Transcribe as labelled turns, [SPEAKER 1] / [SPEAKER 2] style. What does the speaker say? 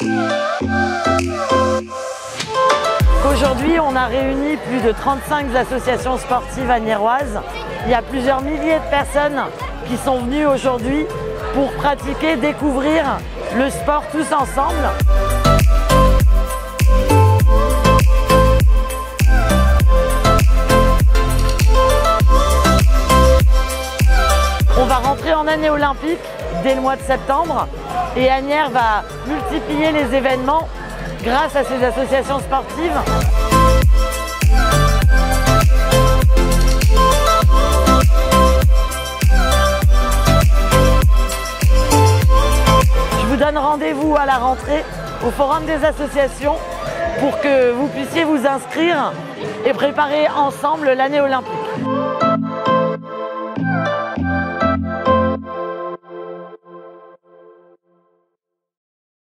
[SPEAKER 1] Aujourd'hui, on a réuni plus de 35 associations sportives agnéroises. Il y a plusieurs milliers de personnes qui sont venues aujourd'hui pour pratiquer, découvrir le sport tous ensemble. On va rentrer en année olympique dès le mois de septembre et Asnières va multiplier les événements grâce à ces associations sportives. Je vous donne rendez-vous à la rentrée au Forum des associations pour que vous puissiez vous inscrire et préparer ensemble l'année olympique.